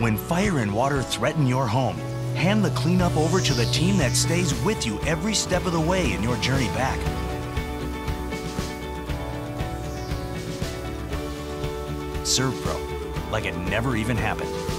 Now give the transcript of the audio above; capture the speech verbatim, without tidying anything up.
When fire and water threaten your home, hand the cleanup over to the team that stays with you every step of the way in your journey back. SERVPRO, like it never even happened.